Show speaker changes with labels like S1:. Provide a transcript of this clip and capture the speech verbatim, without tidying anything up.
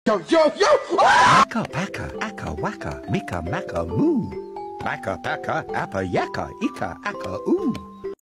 S1: Yo, yo, yo! Ah!
S2: Maka paka, aka waka, mika maka moo. Maka paka, apa yaka, ika aka oo.